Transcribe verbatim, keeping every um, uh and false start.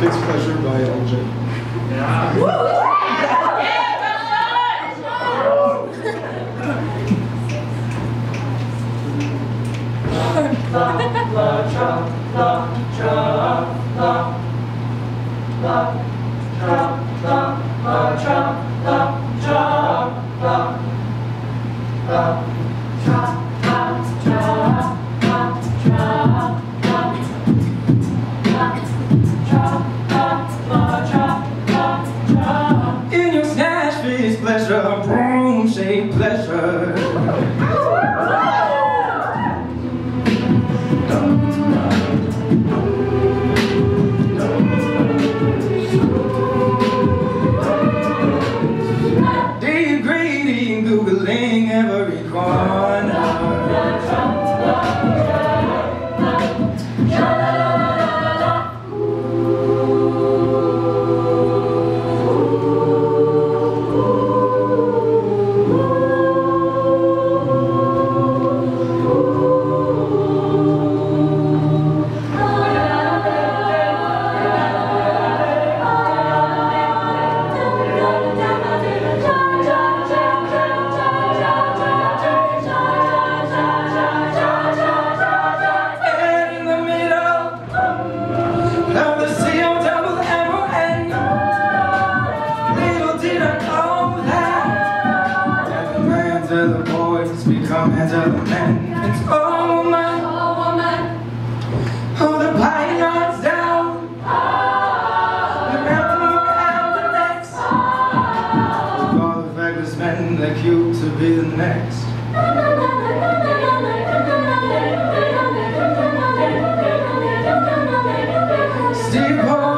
Fitzpleasure by L J. Yeah. In your snatch, Fitzpleasure, broom-shaped pleasure. Degrading, googling every corner. The boys become heads of the men. It's oh woman, oh woman, hold the pythons down, around them around the necks. All the fabulous men, they're cute to be the next. Steve